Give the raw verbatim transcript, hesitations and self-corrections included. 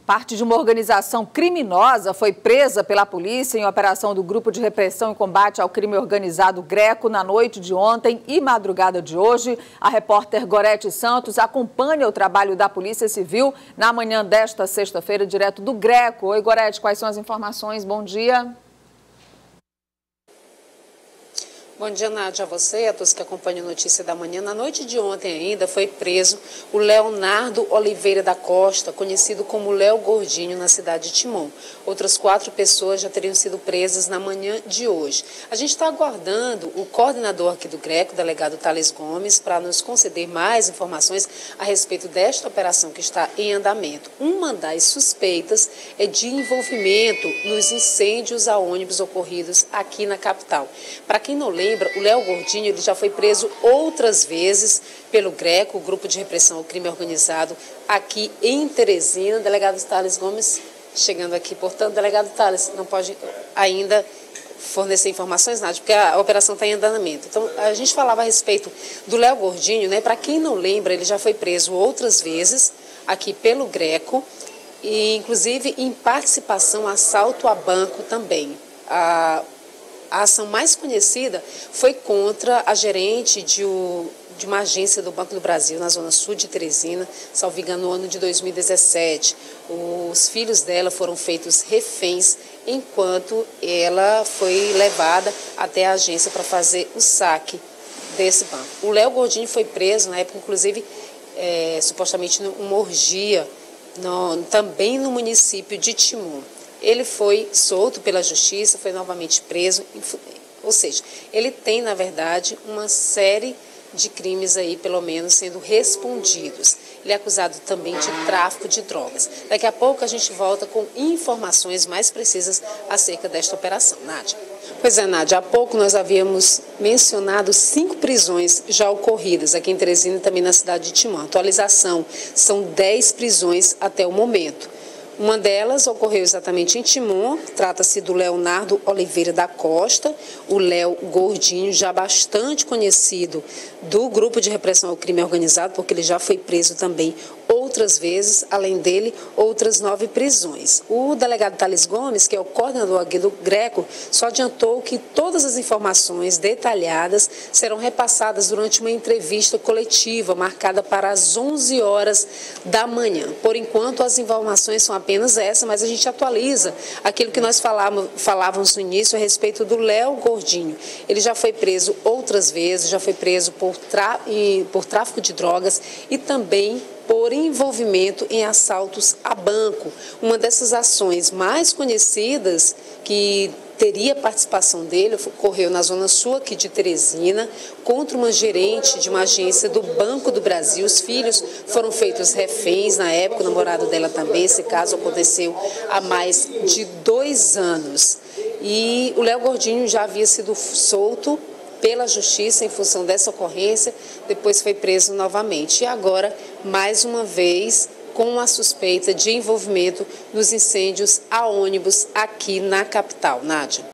Parte de uma organização criminosa foi presa pela polícia em operação do Grupo de Repressão e Combate ao Crime Organizado Greco na noite de ontem e madrugada de hoje. A repórter Gorete Santos acompanha o trabalho da Polícia Civil na manhã desta sexta-feira, direto do Greco. Oi, Gorete, quais são as informações? Bom dia. Bom dia, Nádia, a você e a todos que acompanham a notícia da manhã. Na noite de ontem ainda foi preso o Leonardo Oliveira da Costa, conhecido como Léo Gordinho, na cidade de Timon. Outras quatro pessoas já teriam sido presas na manhã de hoje. A gente está aguardando o coordenador aqui do Greco, o delegado Thales Gomes, para nos conceder mais informações a respeito desta operação que está em andamento. Uma das suspeitas é de envolvimento nos incêndios a ônibus ocorridos aqui na capital. Para quem não lembra, o Léo Gordinho ele já foi preso outras vezes pelo Greco, o Grupo de Repressão ao Crime Organizado, aqui em Teresina. Delegado Thales Gomes chegando aqui. Portanto, delegado Thales, não pode ainda fornecer informações, nada, porque a operação está em andamento. Então, a gente falava a respeito do Léo Gordinho, né? Para quem não lembra, ele já foi preso outras vezes aqui pelo Greco, e inclusive em participação, assalto a banco também. A A ação mais conhecida foi contra a gerente de, o, de uma agência do Banco do Brasil, na zona sul de Teresina, salvo engano, no ano de dois mil e dezessete. Os filhos dela foram feitos reféns enquanto ela foi levada até a agência para fazer o saque desse banco. O Léo Gordinho foi preso, na época, inclusive, é, supostamente numa orgia, no, também no município de Timon. Ele foi solto pela justiça, foi novamente preso, ou seja, ele tem, na verdade, uma série de crimes aí, pelo menos, sendo respondidos. Ele é acusado também de tráfico de drogas. Daqui a pouco a gente volta com informações mais precisas acerca desta operação. Nádia. Pois é, Nádia, há pouco nós havíamos mencionado cinco prisões já ocorridas aqui em Teresina e também na cidade de Timon. Atualização, são dez prisões até o momento. Uma delas ocorreu exatamente em Timon, trata-se do Leonardo Oliveira da Costa, o Léo Gordinho, já bastante conhecido do Grupo de Repressão ao Crime Organizado, porque ele já foi preso também outras vezes, além dele, outras nove prisões. O delegado Thales Gomes, que é o coordenador aqui do Greco, só adiantou que todas as informações detalhadas serão repassadas durante uma entrevista coletiva marcada para as onze horas da manhã. Por enquanto, as informações são apenas essa, mas a gente atualiza aquilo que nós falávamos, falávamos no início a respeito do Léo Gordinho. Ele já foi preso outras vezes, já foi preso por, tra... por tráfico de drogas e também por envolvimento em assaltos a banco. Uma dessas ações mais conhecidas que teria participação dele ocorreu na zona sul aqui de Teresina, contra uma gerente de uma agência do Banco do Brasil. Os filhos foram feitos reféns na época, o namorado dela também. Esse caso aconteceu há mais de dois anos. E o Léo Gordinho já havia sido solto pela justiça em função dessa ocorrência, depois foi preso novamente. E agora, mais uma vez, com a suspeita de envolvimento nos incêndios a ônibus aqui na capital. Nádia.